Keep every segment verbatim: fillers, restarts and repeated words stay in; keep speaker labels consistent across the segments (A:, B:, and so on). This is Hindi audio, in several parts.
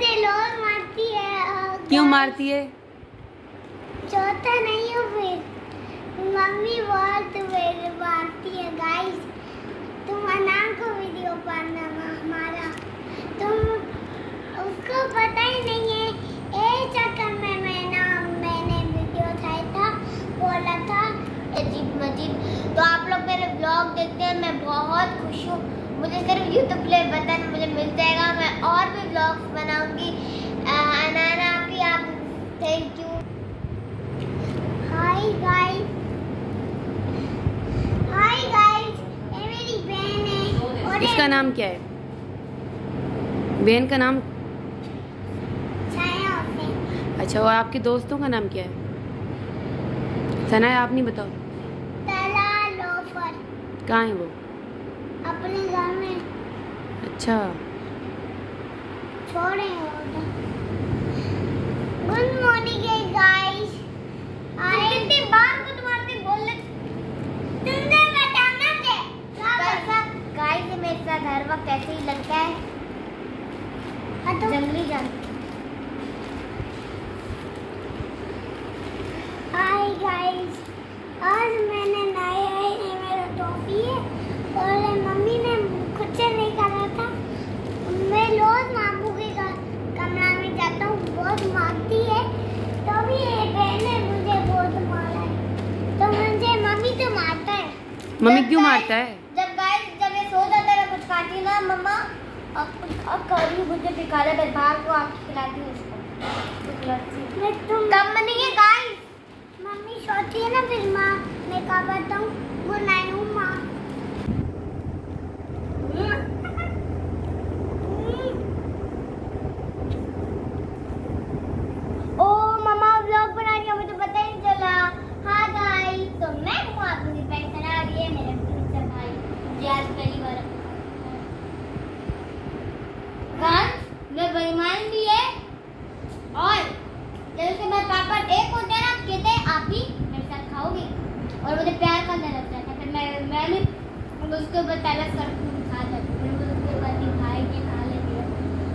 A: मुझे लोग मारती है।
B: क्यों मारती है?
A: चौथा नहीं हो फिर मम्मी बहुत मारती है। गाइस तुम अनाम को वीडियो पाना हमारा, तुम उसको पता ही नहीं है। एक चक्कर में मैं ना मैंने वीडियो उठाया था, बोला था अजीब मजीब। तो आप लोग मेरे ब्लॉग देखते हैं, मैं बहुत खुश हूँ। मुझे सिर्फ यूट्यूब प्ले बटन मुझे मिल जाएगा, मैं और भी ब्लॉग्स बनाऊंगी। अनाना भी आप thank you. Hi guys, hi guys, ये मेरी बहन है। और
B: इसका नाम क्या है? बहन का नाम
A: छाया है।
B: अच्छा, और आपके दोस्तों का नाम क्या है? सना, आप नहीं बताओ।
A: तला लोफर।
B: कहाँ है वो?
A: अपने घर में।
B: अच्छा,
A: छोड़े उधर। Good morning guys. कितनी बार को तुम्हारे बोलने तुमने बताना थे कैसा गाइस मेरे साथ हर वक्त ऐसे ही लगता है। हाँ तो जंगली जानवर। हाय गाइस, आज मैंने नया है मेरा टॉफी है और मम्मी ने खुद से नहीं करा था। मैं रोज मामू के कमरा में जाता हूँ, बहुत मारती है। तो भी ये बहन ने मुझे बहुत मारा है। तो मुझे मम्मी तो मारता है।
B: मम्मी क्यों मारता है?
A: जब गाइस जब ये सो जाता है कुछ खाती ना मम्मा, अब कुछ अब कभी मुझे पिकारा कर बाहर को आके खिलाती हूँ उसको। मैं तुम कम नहीं है गाइस। मम्मी सोती है ना फिर माँ मैं क्या बताऊँ। गुड नाइट माँ। ओ मम्मा व्लॉग बना रही है, मुझे पता ही नहीं चला। हाँ गाइस, तो मैं हूँ आपकी फ्रेंड सना और ये मेरे फ्यूचर भाई जियाद पहली बार। गाइस मैं बेईमान भी है और जैसे मैं पापा एक होते हैं ना, कहते हैं आप भी मेरे साथ खाओगे और मुझे प्यार करने लग जाता है। फिर मैं मैं भी उसके ऊपर पहले कर खा जाती हूँ, फिर उसके ऊपर नहीं खाएगी खा लेती है।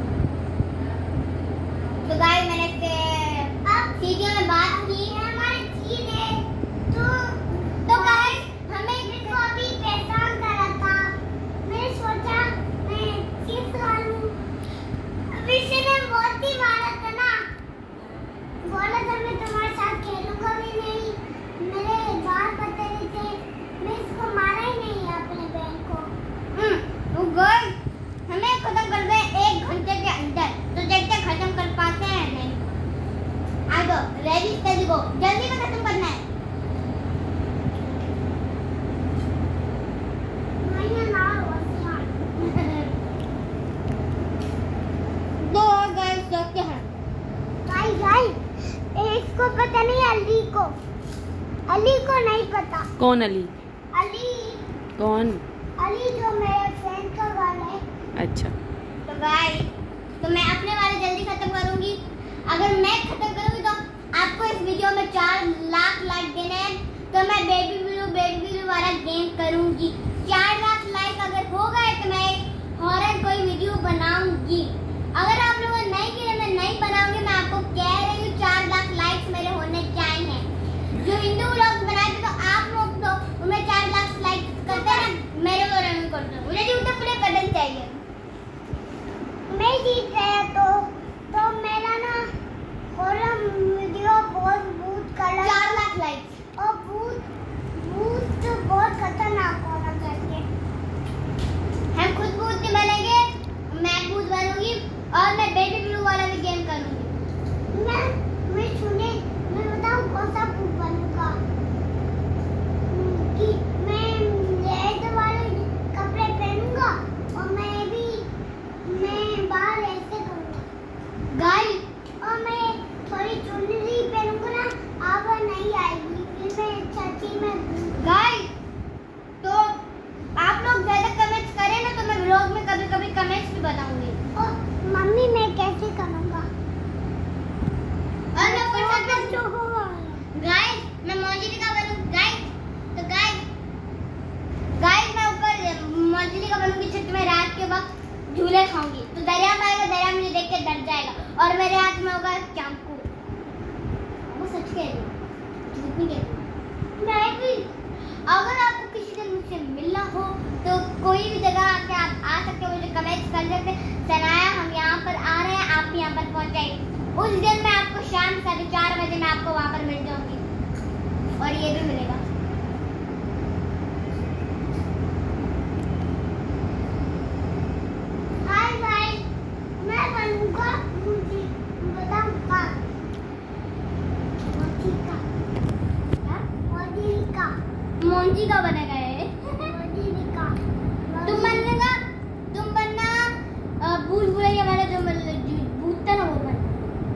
A: तो गाइस मैंने सीढ़ियों में बात की है हमारी चीज है। तो तो गाइस हमें इसको अभी परेशान करा था। मैंने सोचा मैं चीज खा लूं। विषय ने बहुत ही मारा था ना, बोला था मैं तुम्हारे साथ खेलूंगा भी नहीं। मेरे बाल पते नहीं थे, मैं इसको मारा ही नहीं अपने बहन को। हम्म तो गाइस हमें खत्म कर दे एक घंटे के अंदर, तो देखते खत्म कर पाते हैं नहीं। आ जाओ, रेडी स्टडी गो, जल्दी में खत्म करना है। दो गाइस देखते हैं। गाइस गाइस इसको पता नहीं, अली को अली को नहीं पता।
B: कौन अली?
A: अली
B: कौन?
A: अली जो मेरे फ्रेंड का वाला है।
B: अच्छा,
A: तो गाइस तो मैं अपने वाले जल्दी खत्म करूंगी। अगर मैं खत्म करूंगी तो आपको इस वीडियो में चार लाख लाइक देने हैं, तो मैं बेबी ब्लू बेबी ब्लू वाला गेम करूंगी। चार लाख लाइक अगर हो गए तो मैं हॉरर कोई वीडियो बनाऊंगी। अगर आप लोगों ने नहीं किया मैं नहीं बनाऊंगी। मैं आपको कह रही हूँ चार लाख लाइक्स मेरे होने चाहिए। जो हिंदू व्लॉग्स बनाते तो आप लोग तो उनमें चार लाख लाइक्स करते हैं ना, मेरे को रन करते हैं। मुझे यूट्यूब प्ले बटन चाहिए। मैं जीत गया तो तो मेरा ना हॉरर वीडियो बहुत भूत कलर चार लाख लाइक्स और भूत भूत तो बहुत खतरनाक होना चाहिए। हम खुद भूत नहीं बनेंगे, मैं भूत बनूंगी और मैं बेबी ब्लू वाला भी गेम करूंगी। मैं मैं सुने मैं बताऊं कौन सा भूत बनूंगा कि मैं रेड वाले कपड़े पहनूंगा और मैं भी मैं बाल ऐसे करूंगा गाइस, और मैं थोड़ी चुनरी पहनूंगा ना, आवाज नहीं आएगी फिर मैं चाची में गाइस। तो आप लोग ज्यादा कमेंट्स करें ना तो मैं व्लॉग में कभी कभी कमेंट्स भी बताऊंगी। और मम्मी मैं कैसे करूंगा और मैं ऊपर छत पे होगा गाइस, मैं मौजूदी का बनूं गाइस। तो गाइस गाइस मैं ऊपर मौजूदी का बनूंगी छत में, रात के वक्त झूले खाऊंगी। तो दरिया में आएगा मेरा मुझे देख के डर जाएगा और मेरे हाथ में होगा चाकू। वो सच कह रही हूँ, झूठ नहीं कह रही। मैं भी अगर आपको किसी दिन मुझसे मिलना हो तो कोई भी जगह आके आप आ सकते हो, मुझे कमेंट कर सकते हैं सनाया हम यहाँ पर आ रहे हैं, आप यहाँ पर पहुँच जाएंगे। उस दिन मैं आपको शाम साढ़े चार बजे मैं आपको वहाँ पर मिल जाऊंगी और ये भी मिलेगा। हाय भाई, मैं बनूंगा मुझे बताऊंगा मोची का मोची का मोची का बनेगा ये मोची का। तुम बनना तुम बनना भूल भुलैया वाला जो भूत था ना वो बनना।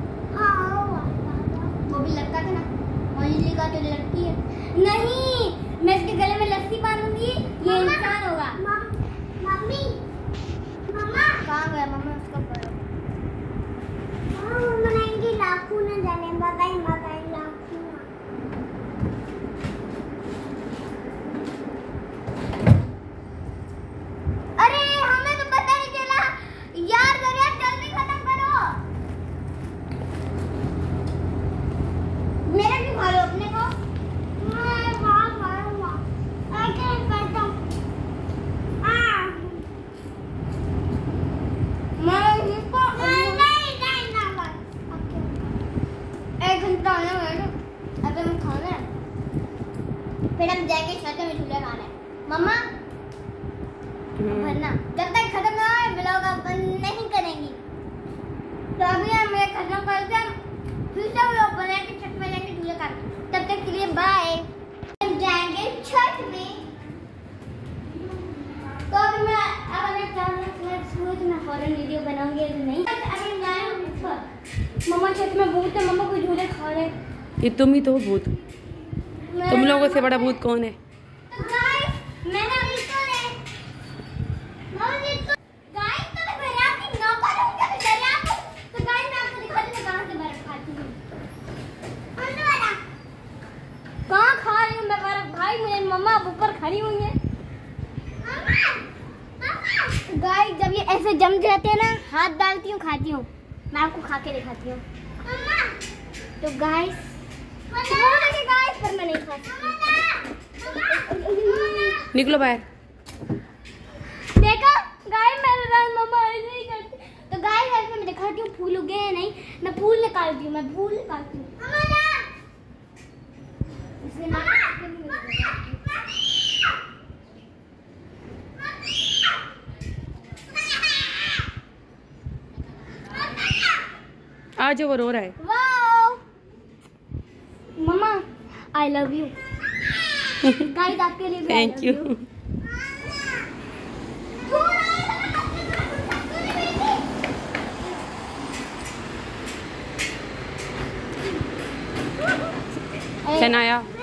A: वो भी लड़का था ना, मोची का तो लड़की है। नहीं, मैं इसके गले में लस्सी बांधूंगी, ये इंसान होगा। मम्मी मम्मा कहाँ गया मम्मा? उसको पढ़ो। मम्मा बनाएंगे लाखों ना जाने बताई बताई लाखों ना। अरे हमें तो पता नहीं चला यार, जरा जल्दी खत्म करो। मेरा भी खा लो अपने को। मैं खा खाऊंगा। आके करता हूँ। आ मैं इसको नहीं नहीं नहीं ना बस। एक घंटा होने वाला है, अभी हम खाना है, फिर हम जाके छत में झूले खाने। मम्मा भरना जब तक खत्म ना हो ब्लॉग अपन नहीं करेंगी। तो अभी हम ये खत्म करके हम फिर से ब्लॉग बना के छत में जाके झूले खाने। तब तक के लिए बाय। हम जाएंगे छत में। तो अभी मैं अगर मैं चाहूँ तो मैं हॉरर वीडियो बनाऊंगी तो नहीं। अभी मैं छत मम्मा छत में भूत है, मम्मा को झूले खा रहे।
B: ये तुम ही तो हो भूत। तुम लोगों से बड़ा भूत कौन है?
A: तो गाइस मैंने अभी तो ले मम्मी तो गाइस तो मैं बर्फ की नौकर हूं क्या दरिया को। तो गाइस मैं आपको दिखाती हूं कहां से बर्फ खाती हूं। कौन वाला कहां खा रही हूं मैं बर्फ? भाई मेरी मम्मा ऊपर खड़ी हुई है। मम्मा मम्मा गाइस जब ये ऐसे जम जाते हैं ना, हाथ डालती हूं खाती हूं। मैं आपको खा के दिखाती हूं। मम्मा तो गाइस देखिए गाइस, पर मैं नहीं खाती।
B: निकलो बाहर।
A: देखा गाइस मेरे रात मम्मा ऐसे ही करती। तो गाइस ऐसे मैं दिखाती हूँ फूल उगे हैं नहीं, मैं फूल निकालती हूँ, मैं फूल निकालती हूँ।
B: आज वो रो रहा है।
A: Wow mamma I love you. Guys आपके लिए भी
B: थैंक यू। सनाया